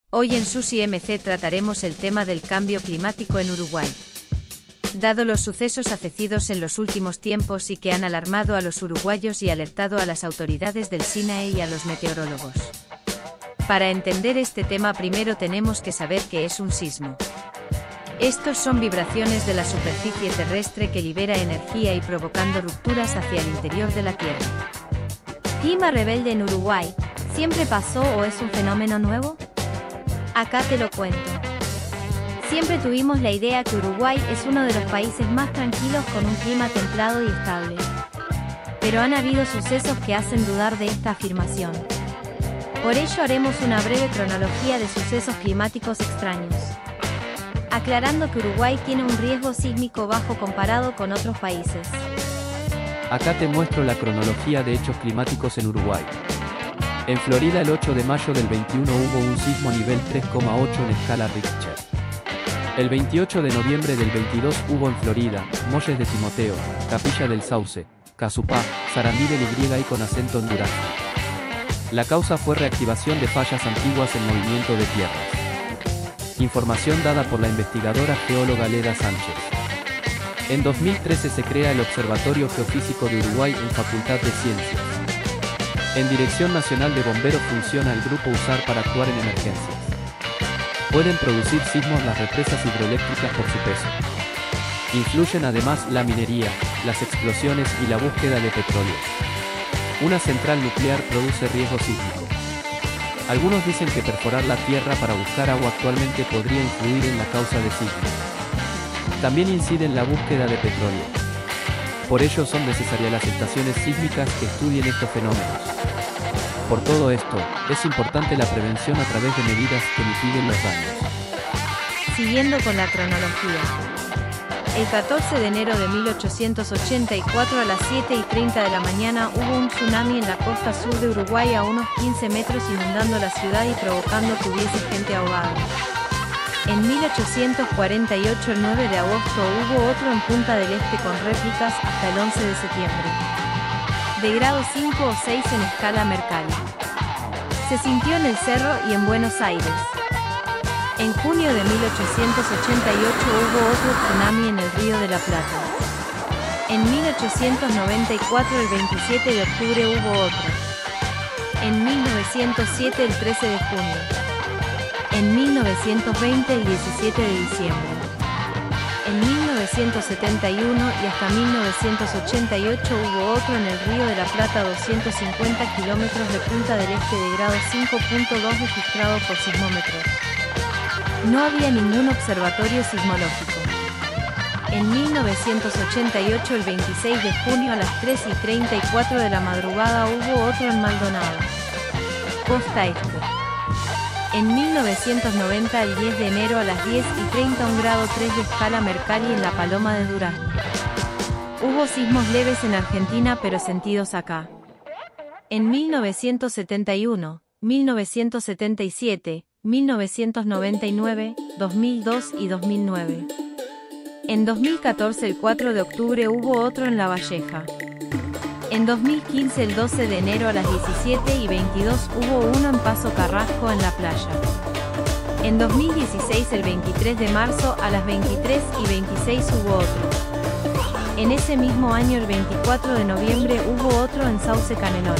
Hoy en Susi MC trataremos el tema del cambio climático en Uruguay. Dado los sucesos acecidos en los últimos tiempos y que han alarmado a los uruguayos y alertado a las autoridades del SINAE y a los meteorólogos. Para entender este tema primero tenemos que saber qué es un sismo. Estos son vibraciones de la superficie terrestre que libera energía y provocando rupturas hacia el interior de la Tierra. Clima rebelde en Uruguay, ¿siempre pasó o es un fenómeno nuevo? Acá te lo cuento. Siempre tuvimos la idea que Uruguay es uno de los países más tranquilos con un clima templado y estable. Pero han habido sucesos que hacen dudar de esta afirmación. Por ello haremos una breve cronología de sucesos climáticos extraños. Aclarando que Uruguay tiene un riesgo sísmico bajo comparado con otros países. Acá te muestro la cronología de hechos climáticos en Uruguay. En Florida el 8 de mayo del 21 hubo un sismo nivel 3,8 en escala Richter. El 28 de noviembre del 22 hubo en Florida, Molles de Timoteo, Capilla del Sauce, Casupá, Sarandí del Y con acento en Durazno. La causa fue reactivación de fallas antiguas en movimiento de tierras. Información dada por la investigadora geóloga Leda Sánchez. En 2013 se crea el Observatorio Geofísico de Uruguay en Facultad de Ciencias. En Dirección Nacional de Bomberos funciona el Grupo USAR para actuar en emergencias. Pueden producir sismos las represas hidroeléctricas por su peso. Influyen además la minería, las explosiones y la búsqueda de petróleo. Una central nuclear produce riesgo sísmico. Algunos dicen que perforar la tierra para buscar agua actualmente podría influir en la causa de sismos. También incide en la búsqueda de petróleo. Por ello son necesarias las estaciones sísmicas que estudien estos fenómenos. Por todo esto, es importante la prevención a través de medidas que mitiguen los daños. Siguiendo con la cronología. El 14 de enero de 1884 a las 7:30 de la mañana hubo un tsunami en la costa sur de Uruguay a unos 15 metros inundando la ciudad y provocando que hubiese gente ahogada. En 1848 el 9 de agosto hubo otro en Punta del Este con réplicas hasta el 11 de septiembre. De grado 5 o 6 en escala Mercalli. Se sintió en el Cerro y en Buenos Aires. En junio de 1888 hubo otro tsunami en el Río de la Plata. En 1894 el 27 de octubre hubo otro. En 1907 el 13 de junio. En 1920 el 17 de diciembre. En 1971 y hasta 1988 hubo otro en el Río de la Plata a 250 kilómetros de Punta del Este de grado 5.2 registrado por sismómetros. No había ningún observatorio sismológico. En 1988 el 26 de junio a las 3:34 de la madrugada hubo otro en Maldonado, costa este. En 1990 el 10 de enero a las 10:30 un grado 3 de escala Mercalli en La Paloma de Durazno. Hubo sismos leves en Argentina pero sentidos acá. En 1971, 1977, 1999, 2002 y 2009. En 2014 el 4 de octubre hubo otro en La Valleja. En 2015 el 12 de enero a las 17:22 hubo uno en Paso Carrasco en la playa. En 2016 el 23 de marzo a las 23:26 hubo otro. En ese mismo año el 24 de noviembre hubo otro en Sauce Canelones.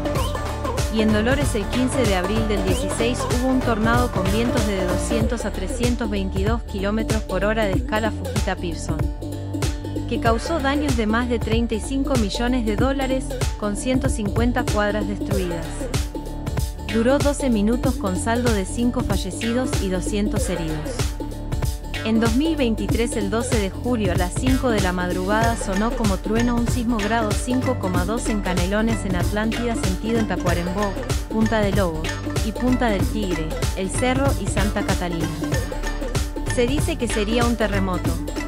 Y en Dolores el 15 de abril del 16 hubo un tornado con vientos de 200 a 322 km por hora de escala Fujita-Pearson, que causó daños de más de $35 millones, con 150 cuadras destruidas. Duró 12 minutos con saldo de 5 fallecidos y 200 heridos. En 2023 el 12 de julio a las 5 de la madrugada sonó como trueno un sismo grado 5,2 en Canelones en Atlántida sentido en Tacuarembó, Punta de Lobos, y Punta del Tigre, El Cerro y Santa Catalina. Se dice que sería un terremoto.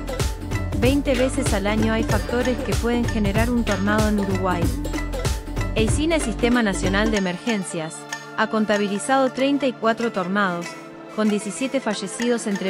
20 veces al año hay factores que pueden generar un tornado en Uruguay. El SINAE Sistema Nacional de Emergencias ha contabilizado 34 tornados, con 17 fallecidos entre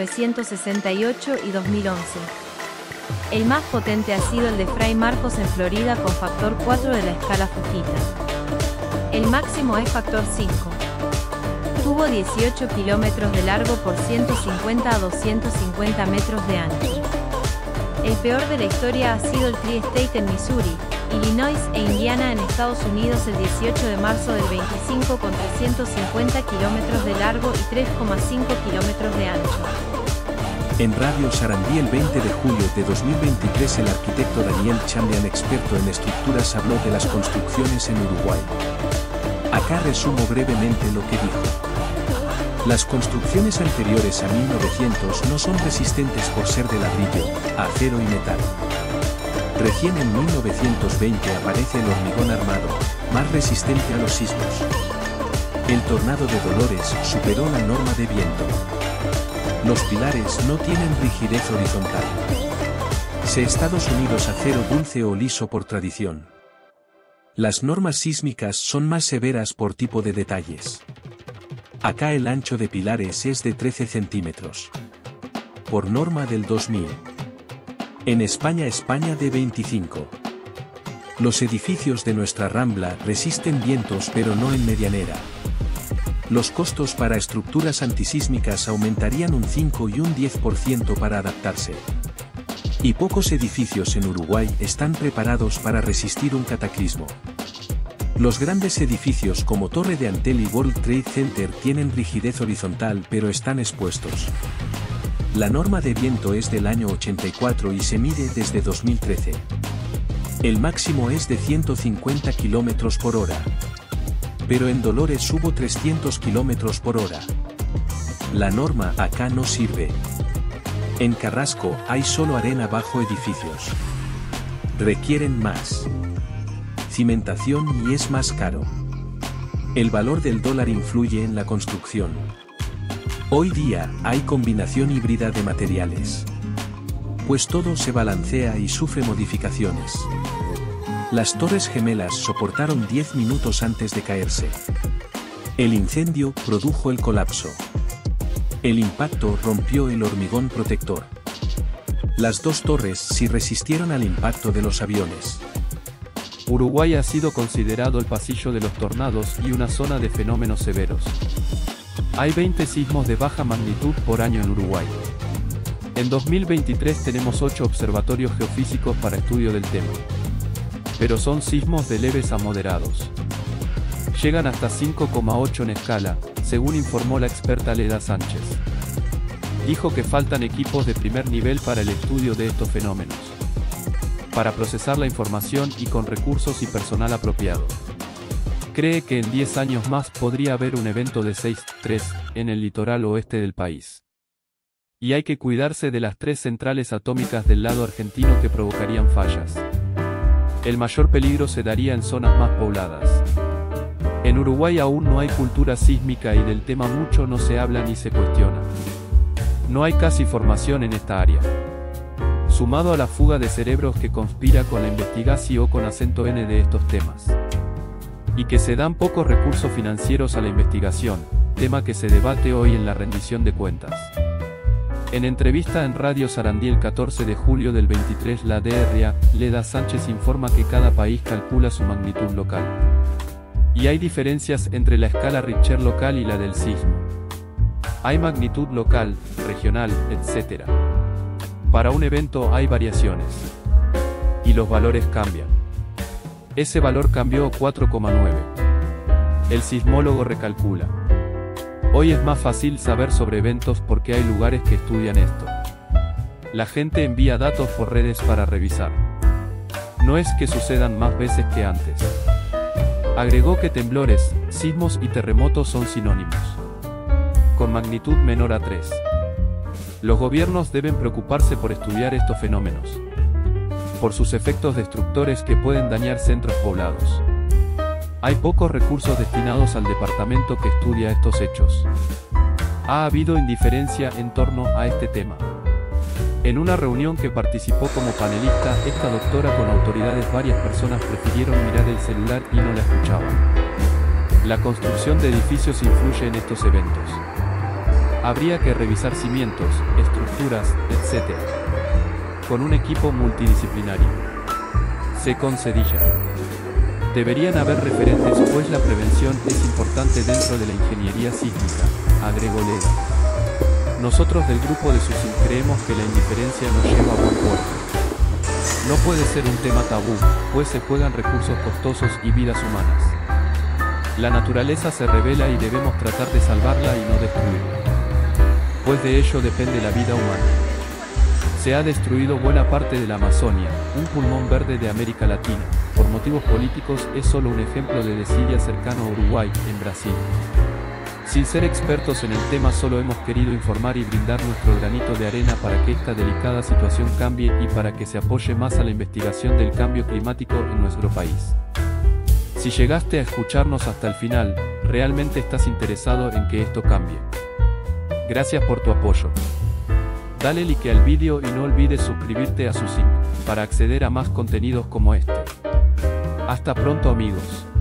1968 y 2011. El más potente ha sido el de Fray Marcos en Florida con factor 4 de la escala Fujita. El máximo es factor 5. Tuvo 18 kilómetros de largo por 150 a 250 metros de ancho. El peor de la historia ha sido el Tri-State en Missouri, Illinois e Indiana en Estados Unidos el 18 de marzo del 25 con 350 kilómetros de largo y 3,5 kilómetros de ancho. En Radio Sarandí el 20 de julio de 2023 el arquitecto Daniel Chambian, experto en estructuras, habló de las construcciones en Uruguay. Acá resumo brevemente lo que dijo. Las construcciones anteriores a 1900 no son resistentes por ser de ladrillo, acero y metal. Recién en 1920 aparece el hormigón armado, más resistente a los sismos. El tornado de Dolores superó la norma de viento. Los pilares no tienen rigidez horizontal. Estados Unidos acero dulce o liso por tradición. Las normas sísmicas son más severas por tipo de detalles. Acá el ancho de pilares es de 13 centímetros. Por norma del 2000. En España de 25. Los edificios de nuestra Rambla resisten vientos pero no en medianera. Los costos para estructuras antisísmicas aumentarían un 5 y un 10% para adaptarse. Y pocos edificios en Uruguay están preparados para resistir un cataclismo. Los grandes edificios como Torre de Antel y World Trade Center tienen rigidez horizontal pero están expuestos. La norma de viento es del año 84 y se mide desde 2013. El máximo es de 150 km por hora. Pero en Dolores hubo 300 km por hora. La norma acá no sirve. En Carrasco hay solo arena bajo edificios. Requieren más cimentación y es más caro. El valor del dólar influye en la construcción. Hoy día hay combinación híbrida de materiales. Pues todo se balancea y sufre modificaciones. Las Torres Gemelas soportaron 10 minutos antes de caerse. El incendio produjo el colapso. El impacto rompió el hormigón protector. Las dos torres sí resistieron al impacto de los aviones. Uruguay ha sido considerado el pasillo de los tornados y una zona de fenómenos severos. Hay 20 sismos de baja magnitud por año en Uruguay. En 2023 tenemos 8 observatorios geofísicos para estudio del tema. Pero son sismos de leves a moderados. Llegan hasta 5,8 en escala, según informó la experta Leda Sánchez. Dijo que faltan equipos de primer nivel para el estudio de estos fenómenos. Para procesar la información y con recursos y personal apropiado. Cree que en 10 años más podría haber un evento de 6.3 en el litoral oeste del país. Y hay que cuidarse de las 3 centrales atómicas del lado argentino que provocarían fallas. El mayor peligro se daría en zonas más pobladas. En Uruguay aún no hay cultura sísmica y del tema mucho no se habla ni se cuestiona. No hay casi formación en esta área. Sumado a la fuga de cerebros que conspira con la investigación con acento N de estos temas. Y que se dan pocos recursos financieros a la investigación, tema que se debate hoy en la rendición de cuentas. En entrevista en Radio Sarandí el 14 de julio del 23 la DRA, Leda Sánchez informa que cada país calcula su magnitud local. Y hay diferencias entre la escala Richter local y la del sismo. Hay magnitud local, regional, etc. Para un evento hay variaciones. Y los valores cambian. Ese valor cambió 4,9. El sismólogo recalcula. Hoy es más fácil saber sobre eventos porque hay lugares que estudian esto. La gente envía datos por redes para revisar. No es que sucedan más veces que antes. Agregó que temblores, sismos y terremotos son sinónimos. Con magnitud menor a 3. Los gobiernos deben preocuparse por estudiar estos fenómenos. Por sus efectos destructores que pueden dañar centros poblados. Hay pocos recursos destinados al departamento que estudia estos hechos. Ha habido indiferencia en torno a este tema. En una reunión que participó como panelista, esta doctora con autoridades, varias personas prefirieron mirar el celular y no la escuchaban. La construcción de edificios influye en estos eventos. Habría que revisar cimientos, estructuras, etc. Con un equipo multidisciplinario. Se concedilla. Deberían haber referentes, pues la prevención es importante dentro de la ingeniería sísmica, agregó Leda. Nosotros del grupo de SUSIM creemos que la indiferencia no lleva a buen puerto. No puede ser un tema tabú, pues se juegan recursos costosos y vidas humanas. La naturaleza se revela y debemos tratar de salvarla y no destruirla, pues de ello depende la vida humana. Se ha destruido buena parte de la Amazonia, un pulmón verde de América Latina. Por motivos políticos es solo un ejemplo de desidia cercano a Uruguay, en Brasil. Sin ser expertos en el tema, solo hemos querido informar y brindar nuestro granito de arena para que esta delicada situación cambie y para que se apoye más a la investigación del cambio climático en nuestro país. Si llegaste a escucharnos hasta el final, realmente estás interesado en que esto cambie. Gracias por tu apoyo. Dale like al vídeo y no olvides suscribirte a SUSIM para acceder a más contenidos como este. Hasta pronto, amigos.